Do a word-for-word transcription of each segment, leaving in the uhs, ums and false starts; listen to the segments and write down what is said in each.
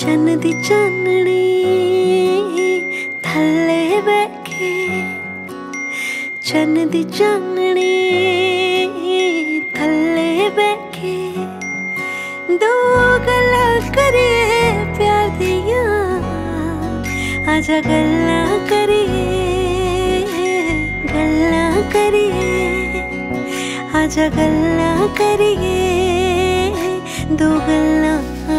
चन्न दी चाननी थल्ले बैठे, चन्न दी चाननी थल्ले बैठे, दो गल्लां करिए प्यार दियां, आजा गल्लां करिए गल्लां करिए, आजा गल्लां करिए दो गल्लां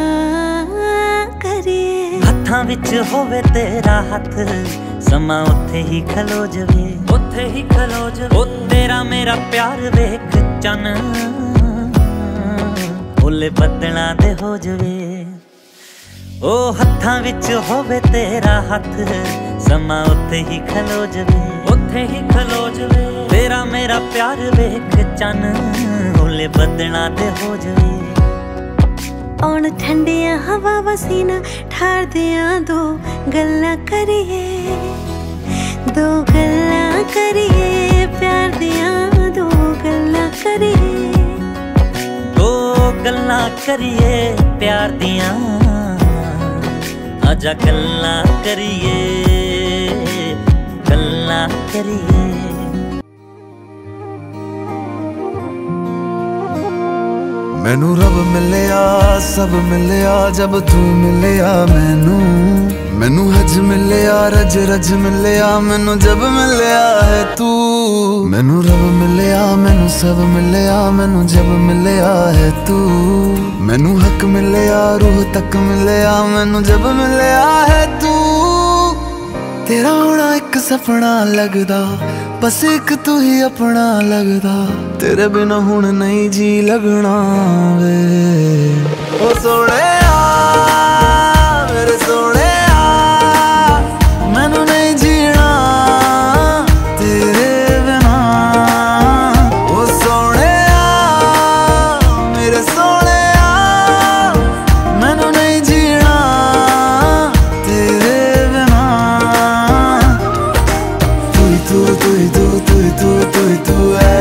करिए। हत्थां विच होवे तेरा हथ, समा उत्थे ही खलो जवे, उत्थे ही खलो जवे। ओ तेरा मेरा प्यार वेख चन ओले बदलां दे हो जवे। ओ हत्थां विच होवे तेरा हथ, समा उत्थे ही खलो जवे, उत्थे ही खलो जवे। तेरा मेरा प्यार वेख चन ओले बदलां दे हो जवे। औण ठंडिया हवा वसीना ठार दिया, दो गल्लां करिए दो गल्लां करिए प्यार दिया, दो गल्लां करिए दो गल्लां करिए प्यार दिया, आजा गल्लां करिए गल्लां करिए। मैनू रब मिलिया सब मिलिया जब तू मिलिया मैनू, मैनू हज मिलिया रज रज मिलिया मैनू जब मिलिया है तू। मैनू रब मिलिया मैनू सब मिलिया मैनू जब मिलिया है तू। मैनू हक मिलिया रूह तक मिलिया मैनू जब मिलिया है तू। तेरा होना एक सपना लगदा, बस एक तू ही अपना लगदा, तेरे बिना हुण नहीं जी लगना वे। ओ सोहणिया मेरे सोहणिया, मैनू नहीं जीना तेरे बिना। ओ सोहणिया मेरे सोहणिया, मैनू नहीं जीना तेरे बिना। तू तू तू तू तू तू तू है,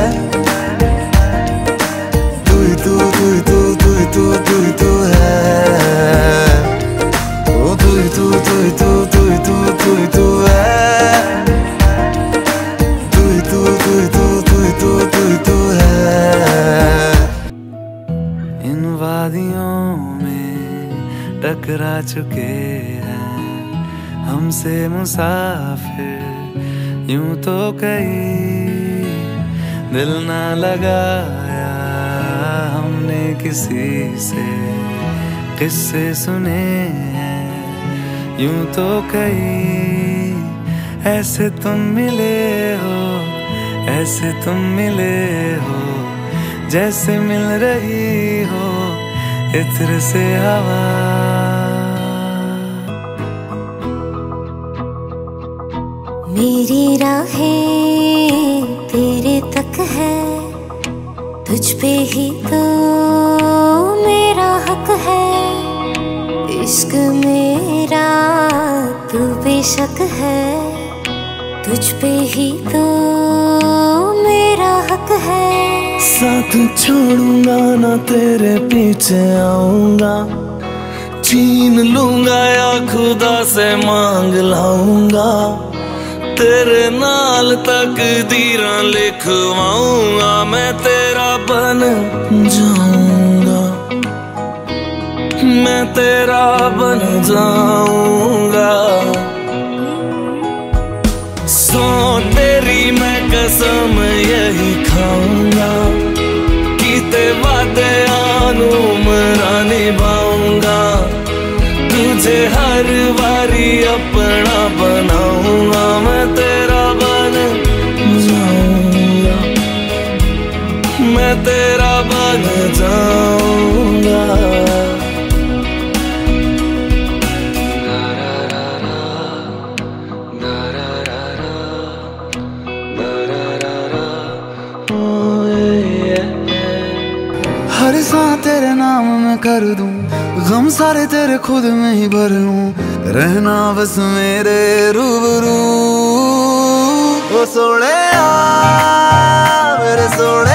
तू तू तू तू तू तू तू तू है। ओ तू तू तू तू तू तू तू तू है, तू तू तू तू तू तू तू तू है। इन वादियों में टकरा चुके हैं हमसे मुसाफिर, यूं तो कहीं दिल ना लगाया हमने किसी से, किस्से सुने हैं यूं तो कहीं। ऐसे तुम मिले हो ऐसे तुम मिले हो, जैसे मिल रही हो इत्र से हवा। मेरी राहें तेरे तक है, तुझ पे ही तो मेरा हक है। इश्क मेरा तू बेशक है, तुझ पे ही तो मेरा हक है। साथ छोड़ूंगा ना तेरे पीछे आऊंगा, छीन लूंगा या खुदा से मांग लाऊंगा। तेरे नाल तकदीरां लिखवाऊंगा, मैं तेरा बन जाऊंगा, मैं तेरा बन जाऊंगा। सो तेरी मैं कसम यही खाऊंगा, कीते वादे आनू मरा निभाऊंगा। तुझे हर बारी अपना बनाऊंगा, मैं तेरा बन जाऊंगा, मैं तेरा बन जाऊंगा। हर सांस तेरे नाम में कर दूं, गम सारे तेरे खुद में ही भर लूं। रहना बस मेरे रूबरू। ओ सोहणिया मेरे सोहणिया,